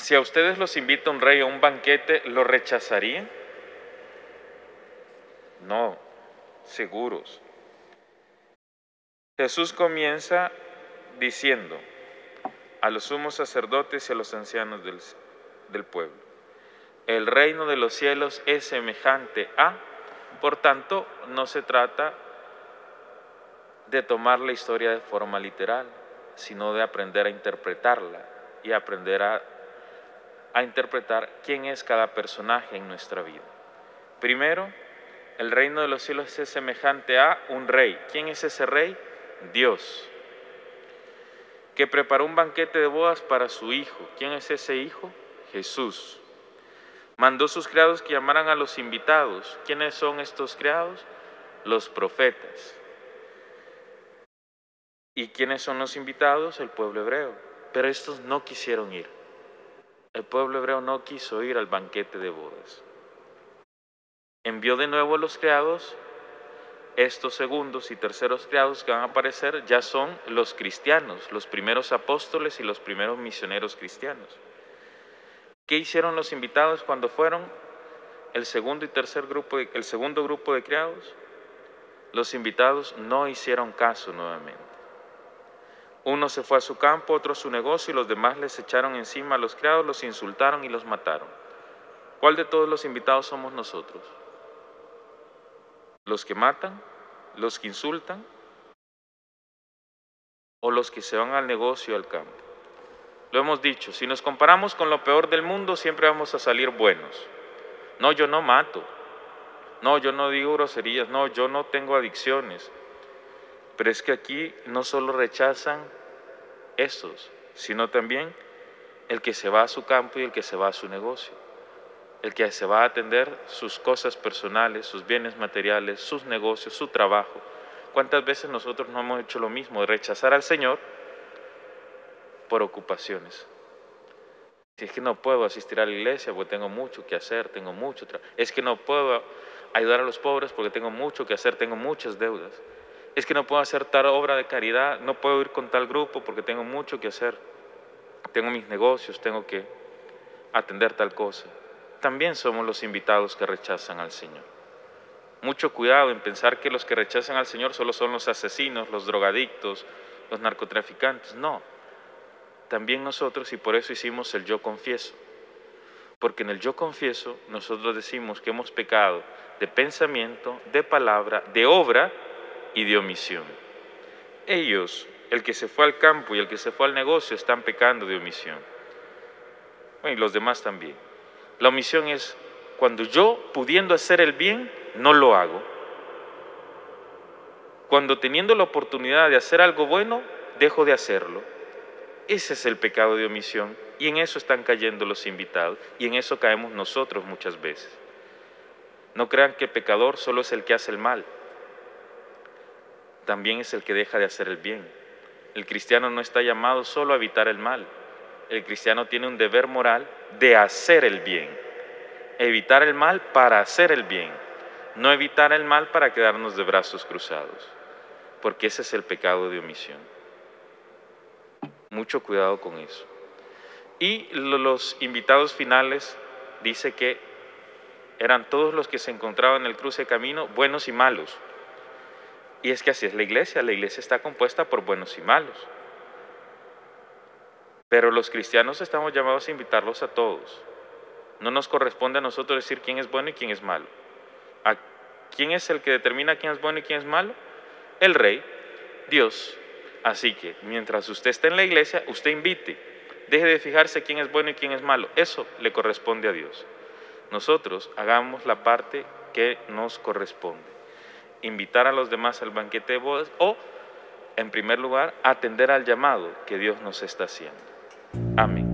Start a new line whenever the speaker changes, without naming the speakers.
Si a ustedes los invita un rey a un banquete, ¿lo rechazarían? No, seguros. Jesús comienza diciendo a los sumos sacerdotes y a los ancianos del pueblo: el reino de los cielos es semejante a... Por tanto, no se trata de tomar la historia de forma literal, sino de aprender a interpretarla y aprender a interpretar quién es cada personaje en nuestra vida. Primero, el reino de los cielos es semejante a un rey. ¿Quién es ese rey? Dios, que preparó un banquete de bodas para su hijo. ¿Quién es ese hijo? Jesús. Mandó sus criados que llamaran a los invitados. ¿Quiénes son estos criados? Los profetas. ¿Y quiénes son los invitados? El pueblo hebreo. Pero estos no quisieron ir. El pueblo hebreo no quiso ir al banquete de bodas. Envió de nuevo a los criados. Estos segundos y terceros criados que van a aparecer ya son los cristianos, los primeros apóstoles y los primeros misioneros cristianos. ¿Qué hicieron los invitados cuando fueron el segundo grupo de criados? Los invitados no hicieron caso nuevamente. Uno se fue a su campo, otro a su negocio, y los demás les echaron encima a los criados, los insultaron y los mataron. ¿Cuál de todos los invitados somos nosotros? ¿Los que matan? ¿Los que insultan? ¿O los que se van al negocio, al campo? Lo hemos dicho, si nos comparamos con lo peor del mundo, siempre vamos a salir buenos. No, yo no mato. No, yo no digo groserías. No, yo no tengo adicciones. Pero es que aquí no solo rechazan esos, sino también el que se va a su campo y el que se va a su negocio. El que se va a atender sus cosas personales, sus bienes materiales, sus negocios, su trabajo. ¿Cuántas veces nosotros no hemos hecho lo mismo, de rechazar al Señor por ocupaciones? Si es que no puedo asistir a la iglesia porque tengo mucho que hacer, tengo mucho trabajo. Es que no puedo ayudar a los pobres porque tengo mucho que hacer, tengo muchas deudas. Es que no puedo hacer tal obra de caridad, no puedo ir con tal grupo porque tengo mucho que hacer. Tengo mis negocios, tengo que atender tal cosa. También somos los invitados que rechazan al Señor. Mucho cuidado en pensar que los que rechazan al Señor solo son los asesinos, los drogadictos, los narcotraficantes. No, también nosotros, y por eso hicimos el yo confieso. Porque en el yo confieso nosotros decimos que hemos pecado de pensamiento, de palabra, de obra y de omisión. Ellos, el que se fue al campo y el que se fue al negocio, están pecando de omisión. Bueno, y los demás también. La omisión es cuando yo, pudiendo hacer el bien, no lo hago. Cuando teniendo la oportunidad de hacer algo bueno, dejo de hacerlo. Ese es el pecado de omisión, y en eso están cayendo los invitados, y en eso caemos nosotros muchas veces. No crean que el pecador solo es el que hace el mal, también es el que deja de hacer el bien. El cristiano no está llamado solo a evitar el mal, el cristiano tiene un deber moral de hacer el bien, evitar el mal para hacer el bien, no evitar el mal para quedarnos de brazos cruzados, porque ese es el pecado de omisión. Mucho cuidado con eso. Y los invitados finales dice que eran todos los que se encontraban en el cruce de camino, buenos y malos. Y es que así es la iglesia está compuesta por buenos y malos. Pero los cristianos estamos llamados a invitarlos a todos. No nos corresponde a nosotros decir quién es bueno y quién es malo. ¿A quién es el que determina quién es bueno y quién es malo? El Rey, Dios. Así que mientras usted esté en la iglesia, usted invite. Deje de fijarse quién es bueno y quién es malo. Eso le corresponde a Dios. Nosotros hagamos la parte que nos corresponde. Invitar a los demás al banquete de bodas o, en primer lugar, atender al llamado que Dios nos está haciendo. Amén.